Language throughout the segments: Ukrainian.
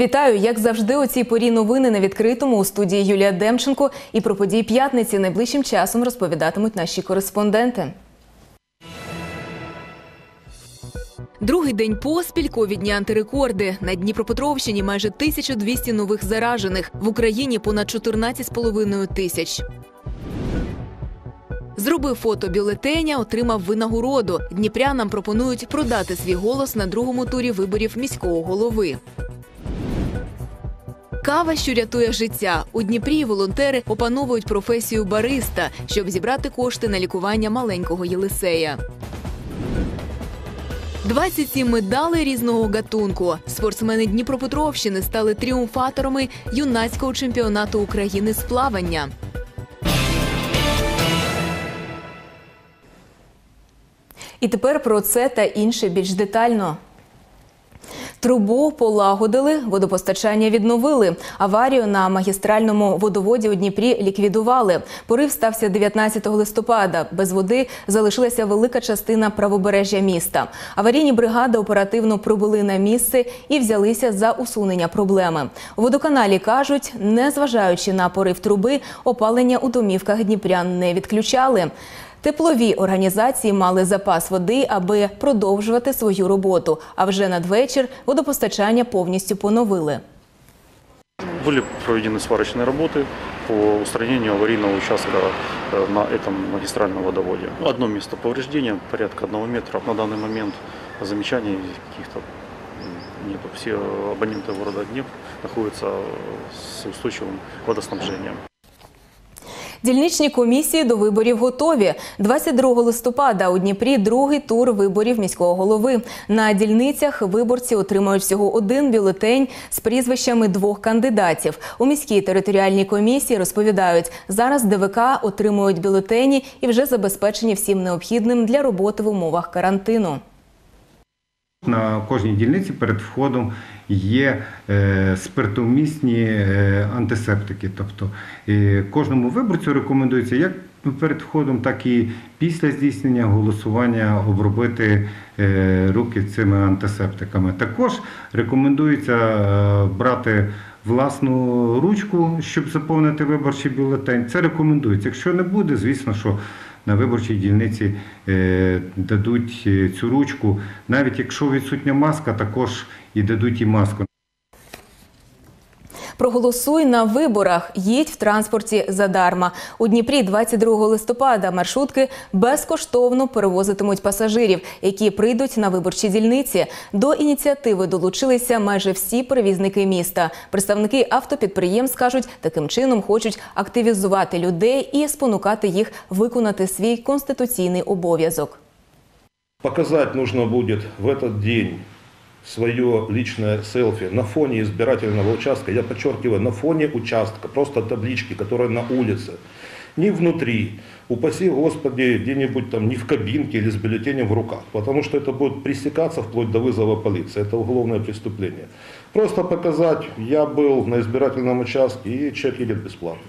Вітаю! Як завжди, у цій порі новини на відкритому. У студії Юлія Демченко. І про події п'ятниці найближчим часом розповідатимуть наші кореспонденти. Другий день поспіль ковідні антирекорди. На Дніпропетровщині майже 1200 нових заражених. В Україні понад 14,5 тисяч. Зробив фото бюлетеня, отримав винагороду. Дніпрянам пропонують продати свій голос на другому турі виборів міського голови. Кава, що рятує життя. У Дніпрі волонтери опановують професію бариста, щоб зібрати кошти на лікування маленького Єлисея. 27 медалей різного гатунку. Спортсмени Дніпропетровщини стали тріумфаторами юнацького чемпіонату України з плавання. І тепер про це та інше більш детально. Трубу полагодили, водопостачання відновили. Аварію на магістральному водоводі у Дніпрі ліквідували. Порив стався 19 листопада. Без води залишилася велика частина правобережжя міста. Аварійні бригади оперативно прибули на місце і взялися за усунення проблеми. У водоканалі кажуть, незважаючи на порив труби, опалення у домівках дніпрян не відключали. Теплові організації мали запас води, аби продовжувати свою роботу. А вже надвечір водопостачання повністю поновили. Были проведены сварочные работы по устранению аварийного участка на этом магистральном водоводе. Одно место повреждения, порядка 1 метра. На данный момент замечаний каких-то нету. Все абоненты города Днепр находятся с устойчивым водоснабжением. Дільничні комісії до виборів готові. 22 листопада у Дніпрі другий тур виборів міського голови. На дільницях виборці отримають всього один бюлетень з прізвищами 2 кандидатів. У міській територіальній комісії розповідають, зараз ДВК отримують бюлетені і вже забезпечені всім необхідним для роботи в умовах карантину. На кожній дільниці перед входом є спиртовмісні антисептики. Тобто кожному виборцю рекомендується як перед входом, так і після здійснення голосування обробити руки цими антисептиками. Також рекомендується брати власну ручку, щоб заповнити виборчий бюлетень. Це рекомендується. Якщо не буде, звісно, що на виборчій дільниці дадуть цю ручку. Навіть якщо відсутня маска, також і дадуть і маску. Проголосуй на виборах, їдь в транспорті задарма. У Дніпрі 22 листопада маршрутки безкоштовно перевозитимуть пасажирів, які прийдуть на виборчі дільниці. До ініціативи долучилися майже всі перевізники міста. Представники автопідприємств кажуть, таким чином хочуть активізувати людей і спонукати їх виконати свій конституційний обов'язок. Показать нужно будет в этот день свое личное селфи на фоне избирательного участка, я подчеркиваю, на фоне участка, просто таблички, которые на улице, не внутри, упаси Господи, где-нибудь там не в кабинке или с бюллетенем в руках, потому что это будет пресекаться вплоть до вызова полиции, это уголовное преступление. Просто показать, я был на избирательном участке, и человек едет бесплатно.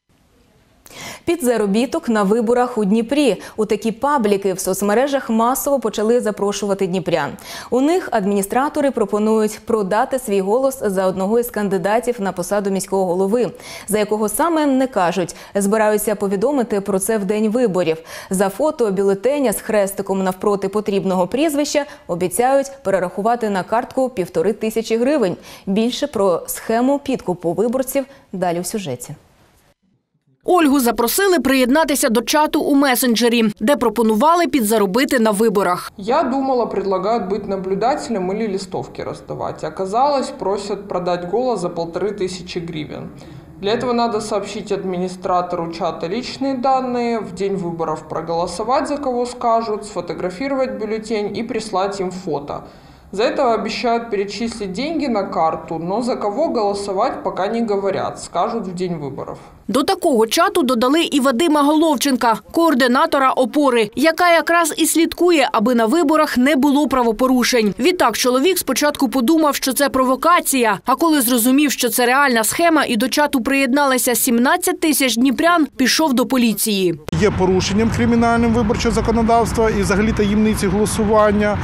Під заробіток на виборах у Дніпрі. У такі пабліки в соцмережах масово почали запрошувати дніпрян. У них адміністратори пропонують продати свій голос за одного із кандидатів на посаду міського голови. За якого саме не кажуть. Збираються повідомити про це в день виборів. За фото бюлетеня з хрестиком навпроти потрібного прізвища обіцяють перерахувати на картку 1500 гривень. Більше про схему підкупу виборців далі в сюжеті. Ольгу запросили приєднатися до чату у месенджері, де пропонували підзаробити на виборах. Я думала, предлагают быть наблюдателем или листовки раздавать. Оказалось, просят продать голос за 1500 гривен. Для этого надо сообщить администратору чата личные данные, в день выборов проголосовать за кого скажут, сфотографировать бюллетень и прислать им фото. За это обещают перечислить деньги на карту, но за кого голосовать пока не говорят, скажут в день выборов. До такого чату додали і Вадима Головченка, координатора «Опори», яка якраз і слідкує, аби на виборах не було правопорушень. Відтак чоловік спочатку подумав, що це провокація, а коли зрозумів, що це реальна схема і до чату приєдналися 17 тисяч дніпрян, пішов до поліції. Є порушенням кримінальним виборчого законодавства і взагалі таємниці голосування.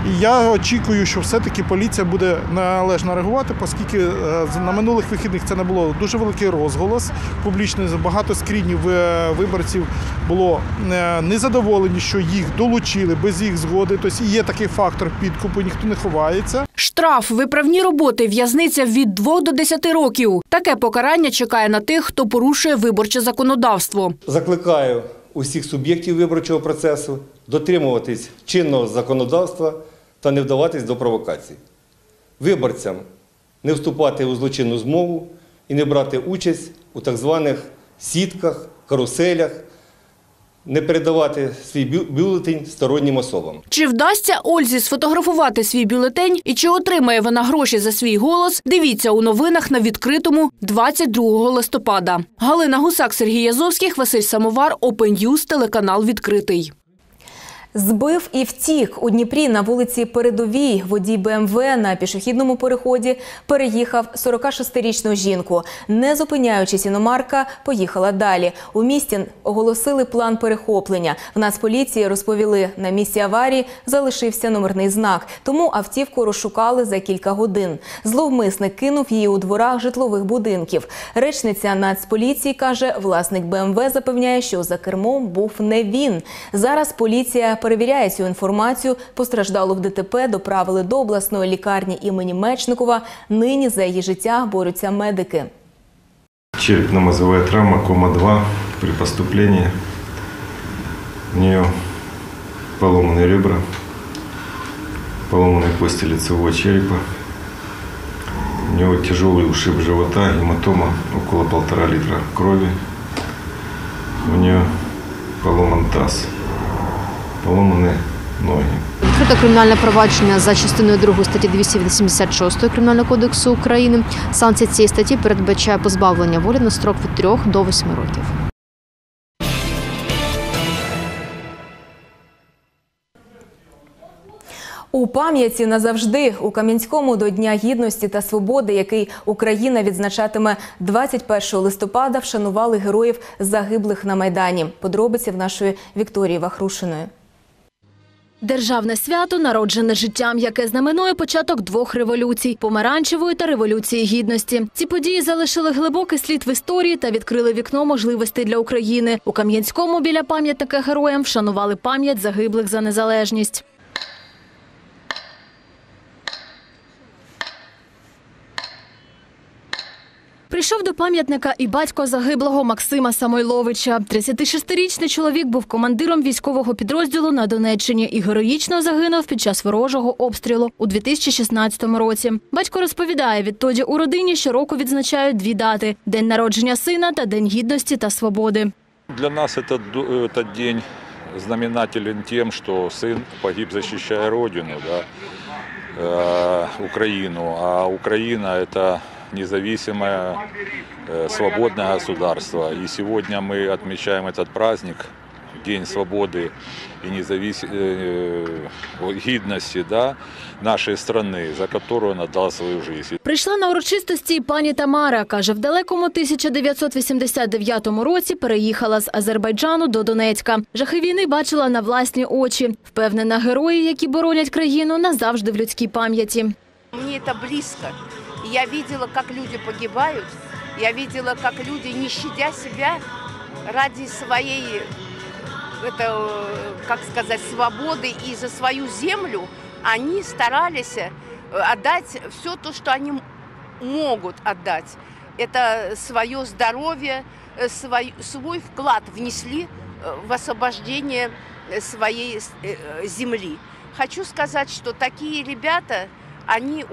І я очікую, що все-таки поліція буде належно реагувати, оскільки на минулих вихідних це не було дуже великий розголос публічний. Багато скрінів виборців було незадоволені, що їх долучили без їх згоди. Тобто є такий фактор підкупу, ніхто не ховається. Штраф, виправні роботи, в'язниця від 2 до 10 років. Таке покарання чекає на тих, хто порушує виборче законодавство. Закликаю усіх суб'єктів виборчого процесу дотримуватись чинного законодавства та не вдаватись до провокацій. Виборцям не вступати у злочинну змову і не брати участь у так званих сітках, каруселях, не передавати свій бюлетень стороннім особам. Чи вдасться Ользі сфотографувати свій бюлетень і чи отримає вона гроші за свій голос, дивіться у новинах на Відкритому 22 листопада. Галина Гусак, Сергій Язовських, Василь Самовар, Open News, телеканал «Відкритий». Збив і втік. У Дніпрі на вулиці Передовій водій БМВ на пішохідному переході переїхав 46-річну жінку. Не зупиняючись, іномарка поїхала далі. У місті оголосили план перехоплення. В Нацполіції розповіли, на місці аварії залишився номерний знак, тому автівку розшукали за кілька годин. Зловмисник кинув її у дворах житлових будинків. Речниця Нацполіції каже, власник БМВ запевняє, що за кермом був не він. Зараз поліція перевіряє цю інформацію. Постраждалу в ДТП доправили до обласної лікарні імені Мечникова. Нині за її життя борються медики. Черепно-мозговая травма, кома 2 при поступлении. У нее поломаны ребра, поломанные кости лицевого черепа. У нее тяжелый ушиб живота, гематома около 1,5 литра крови. У нее поломан таз. Поломані ноги. Відкрито кримінальне провадження за частиною 2 статті 286 Кримінального кодексу України. Санкція цієї статті передбачає позбавлення волі на строк від 3 до 8 років. У пам'яті назавжди. У Кам'янському до Дня Гідності та Свободи, який Україна відзначатиме 21 листопада, вшанували героїв, загиблих на Майдані. Подробиці в нашої Вікторії Вахрушиної. Державне свято, народжене життям, яке знаменує початок 2 революцій – помаранчевої та Революції Гідності. Ці події залишили глибокий слід в історії та відкрили вікно можливостей для України. У Кам'янському біля пам'ятника героям вшанували пам'ять загиблих за незалежність. Прийшов до пам'ятника і батько загиблого Максима Самойловича. 36-річний чоловік був командиром військового підрозділу на Донеччині і героїчно загинув під час ворожого обстрілу у 2016 році. Батько розповідає, відтоді у родині щороку відзначають 2 дати – День народження сина та День Гідності та Свободи. Для нас этот день знаменателен тем, что сын погиб, защищая Родину, Украину. А Украина – это независимое, свободное государство. И сегодня мы отмечаем этот праздник, День свободы и гідності нашої країни, за яку він віддав свою життя. Прийшла на урочистості пані Тамара. Каже, в далекому 1989 році переїхала з Азербайджану до Донецька. Жахи війни бачила на власні очі. Впевнена, герої, які боронять країну, назавжди в людській пам'яті. Мені це близько. Я видела, как люди погибают, я видела, как люди, не щадя себя, ради своей, свободы и за свою землю, они старались отдать все то, что они могут отдать. Это свое здоровье, свой вклад внесли в освобождение своей земли. Хочу сказать, что такие ребята, они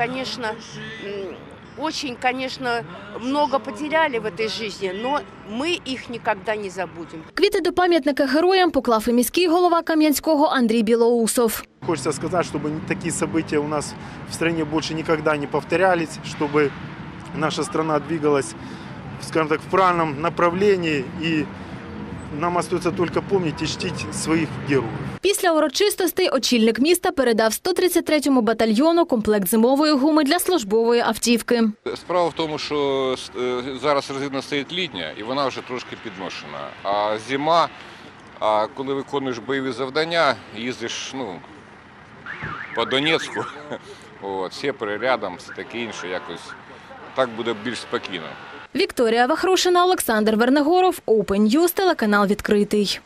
очень, конечно, много потеряли в этой жизни, но мы их никогда не забудем. Квіти до пам'ятника героям поклав і міський голова Кам'янського Андрій Білоусов. Хочется сказать, чтобы такие события у нас в стране больше никогда не повторялись, чтобы наша страна двигалась, скажем так, в правильном направлении, и нам остается только помнить и чтить своих героїв. Після урочистостей очільник міста передав 133-му батальйону комплект зимової гуми для службової автівки. Справа в тому, що зараз резина стоїть літня і вона вже трошки підношена. А зима, коли виконуєш бойові завдання, їздиш по Донецьку. От, всі рядом, все таке інше, якось так буде більш спокійно. Вікторія Вахрушина, Олександр Вернегоров, Open News, телеканал «Відкритий».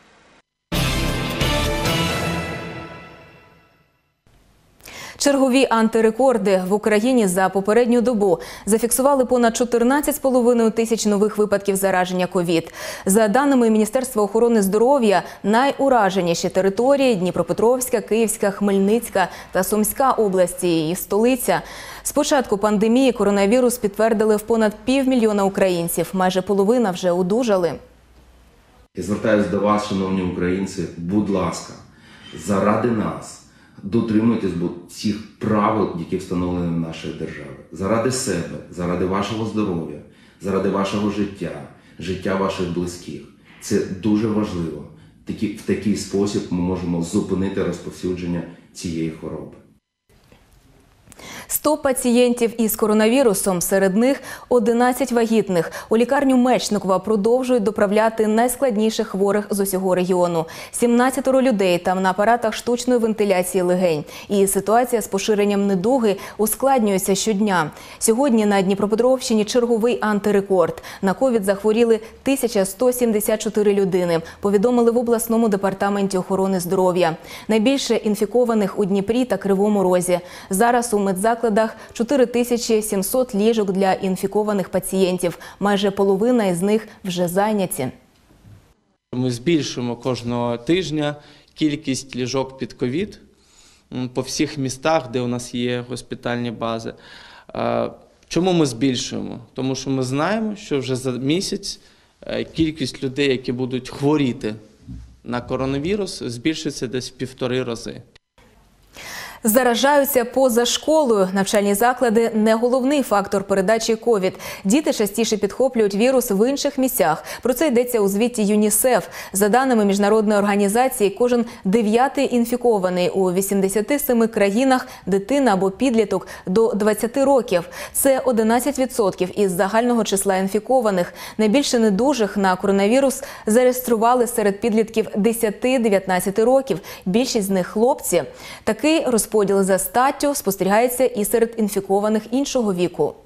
Чергові антирекорди в Україні за попередню добу зафіксували понад 14,5 тисяч нових випадків зараження ковід. За даними Міністерства охорони здоров'я, найураженіші території – Дніпропетровська, Київська, Хмельницька та Сумська області, її столиця. З початку пандемії коронавірус підтвердили в понад 500 000 українців. Майже половина вже одужали. Я звертаюся до вас, шановні українці, будь ласка, заради нас дотримуйтесь всіх правил, які встановлені в нашій державі. Заради себе, заради вашого здоров'я, заради вашого життя, життя ваших близьких. Це дуже важливо. В такий спосіб ми можемо зупинити розповсюдження цієї хвороби. 100 пацієнтів із коронавірусом, серед них 11 вагітних. У лікарню Мечникова продовжують доправляти найскладніших хворих з усього регіону. 17 людей там на апаратах штучної вентиляції легень. І ситуація з поширенням недуги ускладнюється щодня. Сьогодні на Дніпропетровщині черговий антирекорд. На ковід захворіли 1174 людини, повідомили в обласному департаменті охорони здоров'я. Найбільше інфікованих у Дніпрі та Кривому Розі. Зараз у медзакладах 4700 ліжок для інфікованих пацієнтів. Майже половина із них вже зайняті. Ми збільшуємо кожного тижня кількість ліжок під ковід по всіх містах, де у нас є госпітальні бази. Чому ми збільшуємо? Тому що ми знаємо, що вже за місяць кількість людей, які будуть хворіти на коронавірус, збільшиться десь в 1,5 рази. Заражаються поза школою. Навчальні заклади – не головний фактор передачі ковід. Діти частіше підхоплюють вірус в інших місцях. Про це йдеться у звіті ЮНІСЕФ. За даними міжнародної організації, кожен 9-й інфікований у 87 країнах дитина або підліток до 20 років. Це 11% із загального числа інфікованих. Найбільше недужих на коронавірус зареєстрували серед підлітків 10-19 років. Більшість з них – хлопці. Такий розподіл за статтю спостерігається і серед інфікованих іншого віку.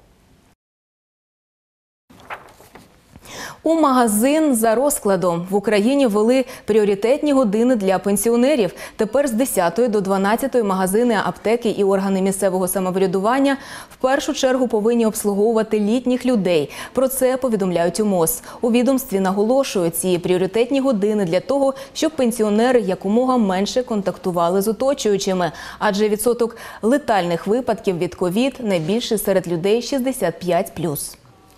У магазин за розкладом. В Україні ввели пріоритетні години для пенсіонерів. Тепер з 10 до 12 магазини, аптеки і органи місцевого самоврядування в першу чергу повинні обслуговувати літніх людей. Про це повідомляють у МОЗ. У відомстві наголошують, ці пріоритетні години для того, щоб пенсіонери якомога менше контактували з оточуючими. Адже відсоток летальних випадків від ковід найбільший серед людей 65+.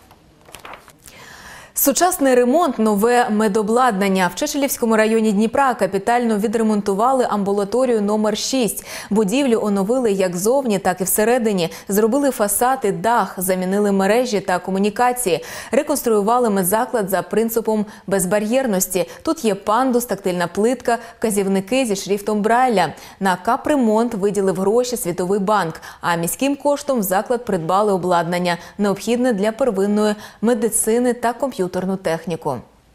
Сучасний ремонт, нове медобладнання. В Чечелівському районі Дніпра капітально відремонтували амбулаторію номер 6. Будівлю оновили як зовні, так і всередині. Зробили фасад і дах, замінили мережі та комунікації. Реконструювали медзаклад за принципом безбар'єрності. Тут є пандус, тактильна плитка, вказівники зі шрифтом Брайля. На капремонт виділив гроші Світовий банк, а міським коштом в заклад придбали обладнання, необхідне для первинної медицини та комп'ютерну технику.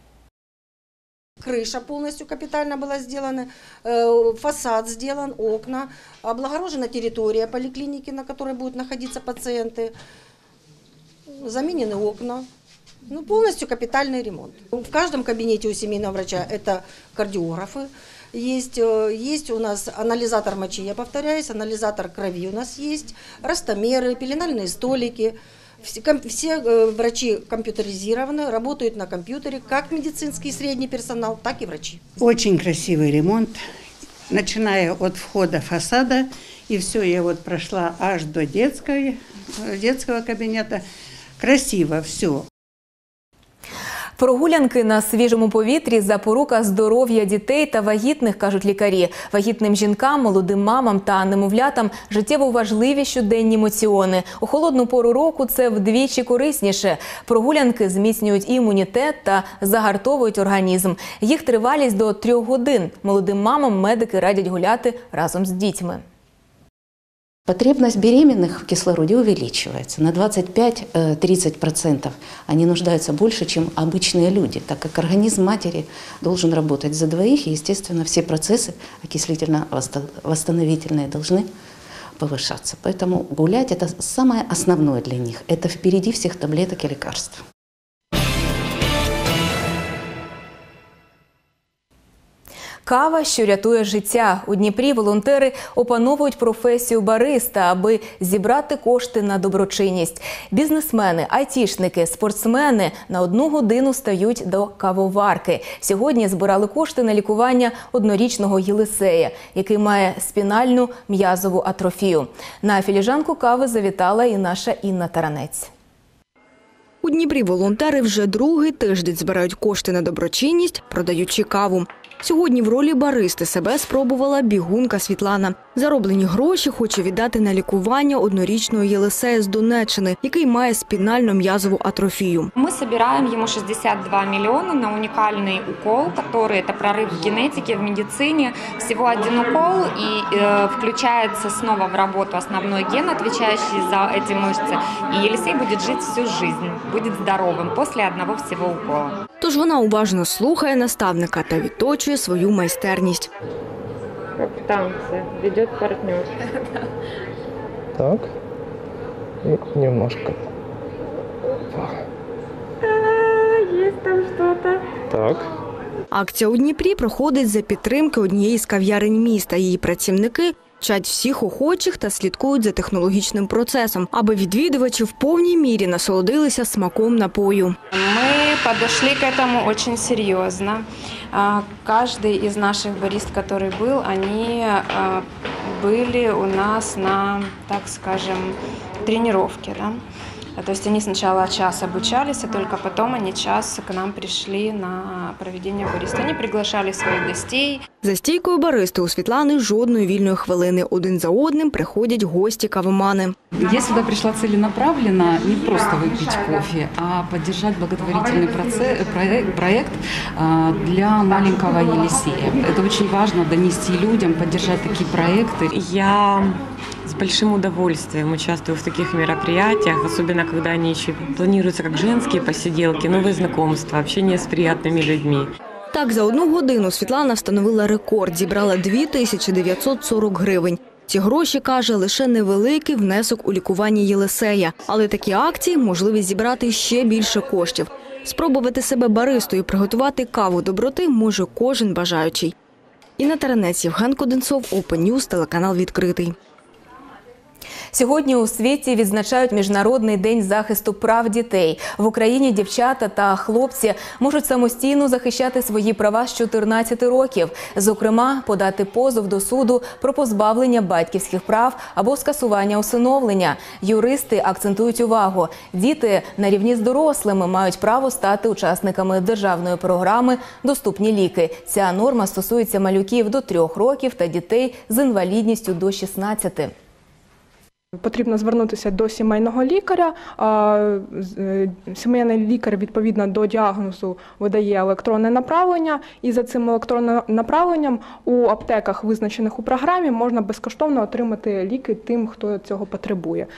Крыша полностью капитально была сделана, фасад сделан, окна, облагорожена территория поликлиники, на которой будут находиться пациенты, заменены окна. Полностью капитальный ремонт. В каждом кабинете у семейного врача это кардиографы, есть у нас анализатор мочи, я повторяюсь, анализатор крови у нас есть, ростомеры, пеленальные столики. Все врачи компьютеризированы, работают на компьютере, как медицинский средний персонал, так и врачи. Очень красивый ремонт, начиная от входа фасада, и все, я вот прошла аж до детского кабинета. Красиво все. Прогулянки на свіжому повітрі – запорука здоров'я дітей та вагітних, кажуть лікарі. Вагітним жінкам, молодим мамам та немовлятам життєво важливі щоденні моціони. У холодну пору року це вдвічі корисніше. Прогулянки зміцнюють імунітет та загартовують організм. Їх тривалість до 3 годин. Молодим мамам медики радять гуляти разом з дітьми. Потребность беременных в кислороде увеличивается на 25-30%. Они нуждаются больше, чем обычные люди, так как организм матери должен работать за двоих, и, естественно, все процессы окислительно-восстановительные должны повышаться. Поэтому гулять – это самое основное для них. Это впереди всех таблеток и лекарств. Кава, що рятує життя. У Дніпрі волонтери опановують професію бариста, аби зібрати кошти на доброчинність. Бізнесмени, айтішники, спортсмени на 1 годину стають до кавоварки. Сьогодні збирали кошти на лікування однорічного Єлисея, який має спінальну м'язову атрофію. На філіжанку кави завітала і наша Інна Таранець. У Дніпрі волонтери вже другий тиждень збирають кошти на доброчинність, продаючи каву. Сьогодні в ролі баристи себе спробувала бігунка Світлана. Зароблені гроші хоче віддати на лікування однорічного Єлисея з Донеччини, який має спінально-м'язову атрофію. Мы собираем ему 62 миллиона на уникальный укол, который это прорыв в генетике, в медицине. Всего один укол, и включается снова в работу основной ген, отвечающий за эти мышцы. И Елисей будет жить всю жизнь, будет здоровым после одного всего укола. Тож вона уважно слухає наставника та відточує свою майстерність. Как в танце, ведет партнер. Так. И немножко. Есть там что-то. Так. Акція у Дніпрі проходить за підтримки однієї з кав'ярень міста. Її працівники вчать всіх охочих та слідкують за технологічним процесом, аби відвідувачі в повній мірі насолодилися смаком напою. Мы подошли к этому очень серьезно. Каждый из наших барист, который был, они были у нас на, так скажем, тренировке. Да? То есть они сначала час обучались, а только потом они час к нам пришли на проведение бариста. Они приглашали своих гостей. За стійкою баристи у Світлани жодної вільної хвилини. Один за одним приходять гості-кавомани. Я сюда пришла целенаправленно не просто выпить кофе, а поддержать благотворительный проект для маленького Елисея. Это очень важно донести людям, поддержать такие проекты. Я с большим удовольствием участвую в таких мероприятиях, особенно когда они еще планируются как женские посиделки, новые знакомства, общение с приятными людьми. Так, за 1 годину Світлана встановила рекорд, зібрала 2940 гривень. Ці гроші, каже, лише невеликий внесок у лікування Єлисея. Але такі акції – можливість зібрати ще більше коштів. Спробувати себе баристою, приготувати каву доброти може кожен бажаючий. Інна Таранець, Євген Коденцов, Open News, телеканал «Відкритий». Сьогодні у світі відзначають Міжнародний день захисту прав дітей. В Україні дівчата та хлопці можуть самостійно захищати свої права з 14 років. Зокрема, подати позов до суду про позбавлення батьківських прав або скасування усиновлення. Юристи акцентують увагу – діти на рівні з дорослими мають право стати учасниками державної програми «Доступні ліки». Ця норма стосується малюків до 3 років та дітей з інвалідністю до 16. Потрібно звернутися до сімейного лікаря. Сімейний лікар відповідно до діагнозу видає електронне направлення. І за цим електронним направленням у аптеках, визначених у програмі, можна безкоштовно отримати ліки тим, хто цього потребує.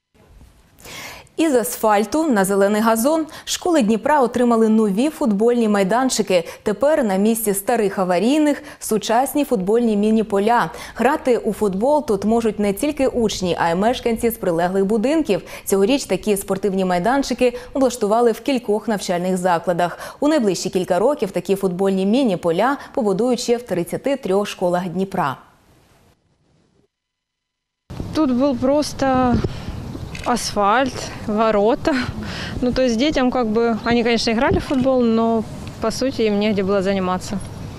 Із асфальту на зелений газон школи Дніпра отримали нові футбольні майданчики. Тепер на місці старих аварійних – сучасні футбольні міні-поля. Грати у футбол тут можуть не тільки учні, а й мешканці з прилеглих будинків. Цьогоріч такі спортивні майданчики облаштували в кількох навчальних закладах. У найближчі кілька років такі футбольні міні-поля побудують ще в 33 школах Дніпра. Тут був просто асфальт, ворота. Ну, то есть детям как бы, они, конечно, играли в футбол, но, по сути, им негде было заниматься.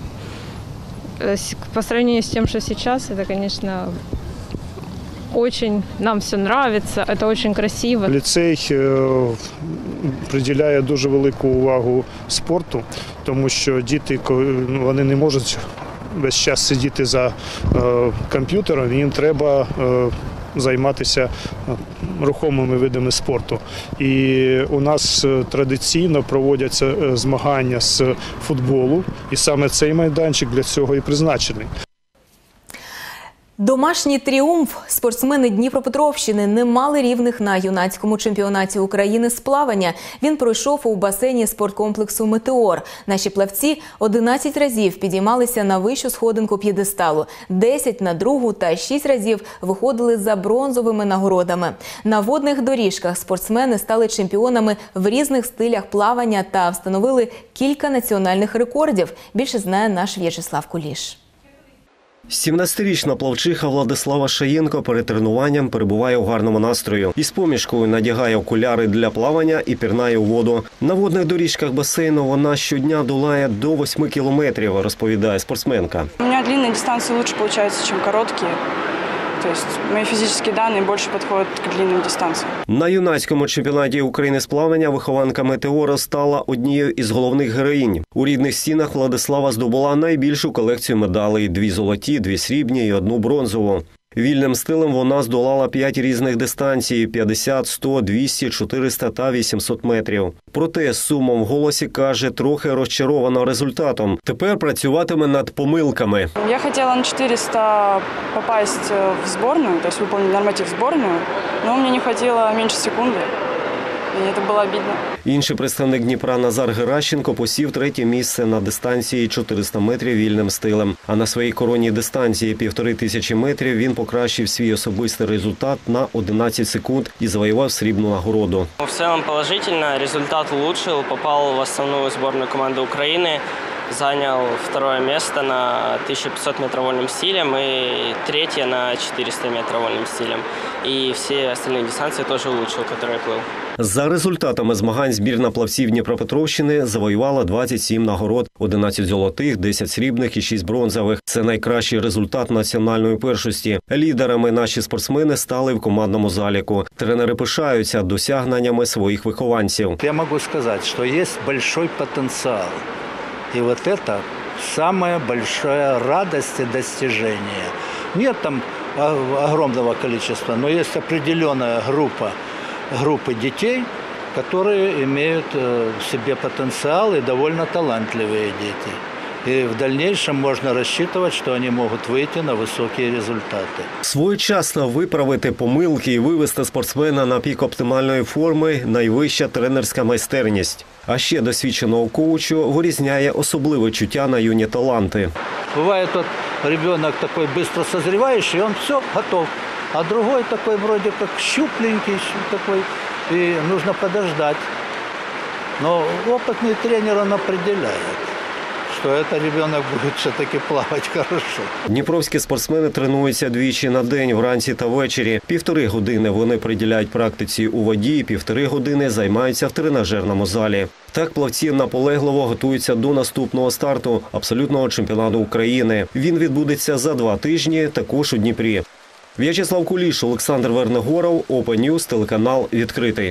По сравнению с тем, что сейчас, это, конечно, очень, нам все нравится, это очень красиво. Ліцей приділяє дуже велику увагу спорту, тому що діти, вони не можуть весь час сидіти за комп'ютером, їм треба займатися рухомими видами спорту. І у нас традиційно проводяться змагання з футболу, і саме цей майданчик для цього і призначений. Домашній тріумф. Спортсмени Дніпропетровщини не мали рівних на юнацькому чемпіонаті України з плавання. Він пройшов у басейні спорткомплексу «Метеор». Наші плавці 11 разів підіймалися на вищу сходинку п'єдесталу, 10 на другу та 6 разів виходили за бронзовими нагородами. На водних доріжках спортсмени стали чемпіонами в різних стилях плавання та встановили кілька національних рекордів. Більше знає наш В'ячеслав Куліш. 17-річна плавчиха Владислава Шаєнко перед тренуванням перебуває у гарному настрою. Із помішкою надягає окуляри для плавання і пірнає у воду. На водних доріжках басейну вона щодня долає до 8 кілометрів, розповідає спортсменка. У меня длинные дистанции лучше получаются, чем короткие. То есть мои физические данные больше подходят к длинным дистанциям. На юнацькому чемпіонаті України з плавання вихованка «Метеора» стала однією із головних героїнь. У рідних стінах Владислава здобула найбільшу колекцію медалей – 2 золоті, 2 срібні і 1 бронзову. Вільним стилем вона здолала 5 різних дистанцій – 50, 100, 200, 400 та 800 метрів. Проте з сумом в голосі каже, трохи розчарована результатом. Тепер працюватиме над помилками. Я хотела на 400 попасть в сборную, то есть выполнить норматив в сборную, но мне не хватило меньше секунды. І це було обідно. Інший представник Дніпра Назар Геращенко посів 3-є місце на дистанції 400 метрів вільним стилем. А на своїй коронній дистанції 1500 метрів він покращив свій особистий результат на 11 секунд і завоював срібну нагороду. В цілому положительно, результат улучшил, попал в основную сборную команды Украины. Занял 2-е место на 1500 метров вольным стилем и 3-е на 400 метров вольным стилем. И все остальные дистанции тоже улучшил, которые плыл. За результатами змагань збірна плавців Дніпропетровщини завоювала 27 нагород, 11 золотих, 10 срібних і 6 бронзових. Це найкращий результат національної першості. Лідерами наші спортсмени стали в командному заліку. Тренери пишаються досягненнями своїх вихованців. Я можу сказати, що є великий потенціал. И вот это самая большая радость и достижение. Нет там огромного количества, но есть определенная группа детей, которые имеют в себе потенциал и довольно талантливые дети. І в дальнейшем можна розраховувати, що вони можуть вийти на високі результати. Своєчасно виправити помилки і вивести спортсмена на пік оптимальної форми – найвища тренерська майстерність. А ще досвідченого коучу вирізняє особливе чуття на юні таланти. Буває, тут ребенок такий швидко созріваючий, він все, готов. А другой такой вроде как щупленький такой, и нужно подождать. Но опытный тренер он определяет, що цей ребенок буде все-таки плавати хорошо. Дніпровські спортсмени тренуються двічі на день, вранці та ввечері. 1,5 години вони приділяють практиці у воді, 1,5 години займаються в тренажерному залі. Так плавці наполегливо готуються до наступного старту – абсолютного чемпіонату України. Він відбудеться за 2 тижні, також у Дніпрі. В'ячеслав Куліш, Олександр Вернегоров, Open News, телеканал «Відкритий».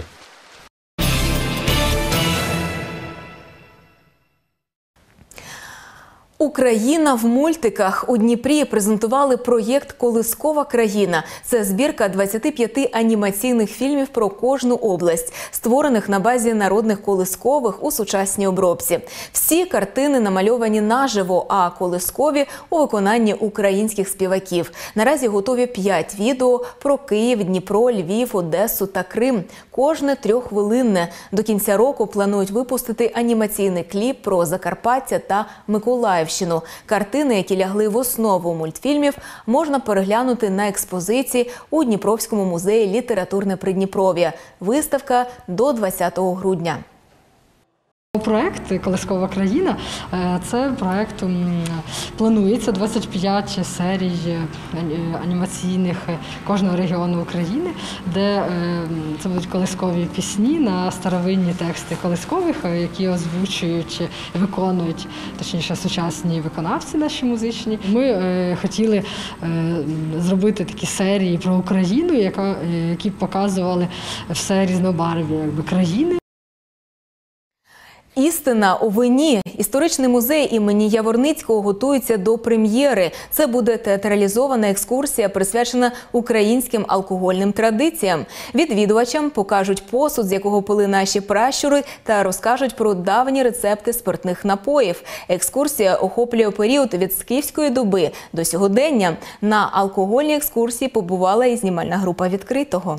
Україна в мультиках. У Дніпрі презентували проєкт «Колискова країна». Це збірка 25 анімаційних фільмів про кожну область, створених на базі народних колискових у сучасній обробці. Всі картини намальовані наживо, а колискові у виконанні українських співаків. Наразі готові 5 відео про Київ, Дніпро, Львів, Одесу та Крим. Кожне 3-хвилинне. До кінця року планують випустити анімаційний кліп про Закарпаття та Миколаївщину. Картини, які лягли в основу мультфільмів, можна переглянути на експозиції у Дніпровському музеї «Літературне Придніпров'я». Виставка до 20 грудня. Проект «Колискова країна» – це проект, планується 25 серій анімаційних кожного регіону України, де це будуть колискові пісні на старовинні тексти колискових, які озвучують, виконують, точніше, сучасні виконавці наші музичні. Ми хотіли зробити такі серії про Україну, які б показували все різнобарв'я країни. Істина у вині. Історичний музей імені Яворницького готується до прем'єри. Це буде театралізована екскурсія, присвячена українським алкогольним традиціям. Відвідувачам покажуть посуд, з якого пили наші пращури, та розкажуть про давні рецепти спиртних напоїв. Екскурсія охоплює період від скіфської доби до сьогодення. На алкогольній екскурсії побувала і знімальна група «Відкритого».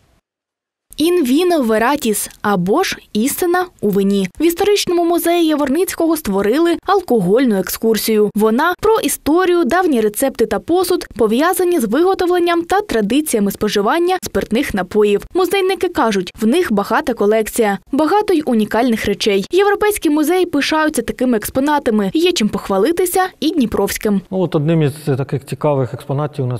«In vino veratis» або ж «Істина у вині». В історичному музеї Яворницького створили алкогольну екскурсію. Вона про історію, давні рецепти та посуд, пов'язані з виготовленням та традиціями споживання спиртних напоїв. Музейники кажуть, в них багата колекція, багато й унікальних речей. Європейські музеї пишаються такими експонатами. Є чим похвалитися і дніпровським. Одним із таких цікавих експонатів, у нас,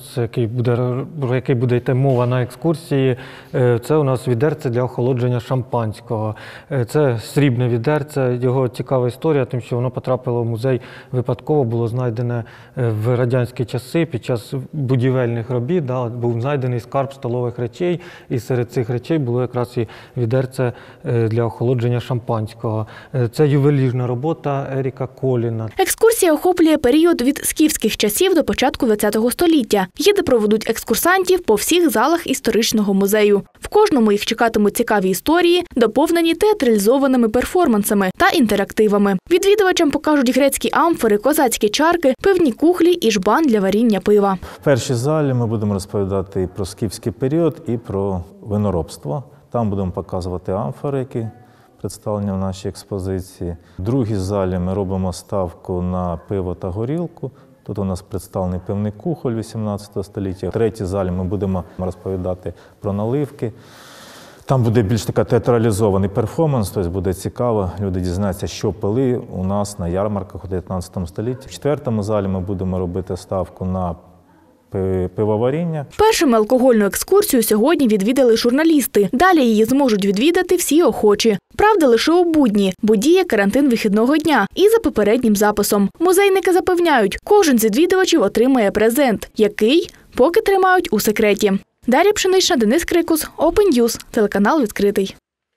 про який буде йти мова на екскурсії, це у нас відерце для охолодження шампанського. Це срібне відерце, його цікава історія, тим, що воно потрапило в музей випадково, було знайдене в радянські часи під час будівельних робіт, був знайдений скарб столових речей, і серед цих речей було якраз і відерце для охолодження шампанського. Це ювелірна робота Еріка Коліна. Екскурсія охоплює період від скіфських часів до початку ХХ століття. Гіди проведуть екскурсантів по всіх залах історичного музею. В кожному їх чекатимуть цікаві історії, доповнені театралізованими перформансами та інтерактивами. Відвідувачам покажуть грецькі амфори, козацькі чарки, пивні кухлі і жбан для варіння пива. В першій залі ми будемо розповідати і про скіфський період, і про виноробство. Там будемо показувати амфори, які представлені в нашій експозиції. В другій залі ми робимо ставку на пиво та горілку. Тут у нас представлений пивний кухоль 18 століття. В третій залі ми будемо розповідати про наливки. Там буде більш така театралізований перформанс, тобто буде цікаво, люди дізнаються, що пили у нас на ярмарках у 19 столітті. В четвертому залі ми будемо робити ставку на пивоваріння. Першими алкогольну екскурсію сьогодні відвідали журналісти. Далі її зможуть відвідати всі охочі. Правда, лише у будні, бо діє карантин вихідного дня і за попереднім записом. Музейники запевняють, кожен з відвідувачів отримає презент, який поки тримають у секреті. Дар'я Пшенична, Денис Крикус, Open News, телеканал «Відкритий».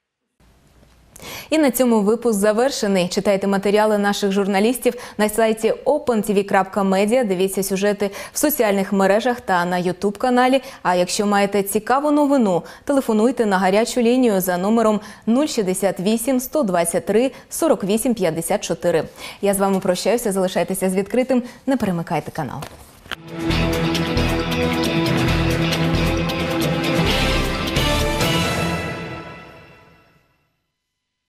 І на цьому випуск завершений. Читайте матеріали наших журналістів на сайті opentv.media, дивіться сюжети в соціальних мережах та на YouTube-каналі. А якщо маєте цікаву новину, телефонуйте на гарячу лінію за номером 068 123 48 54. Я з вами прощаюся, залишайтеся з «Відкритим», не перемикайте канал.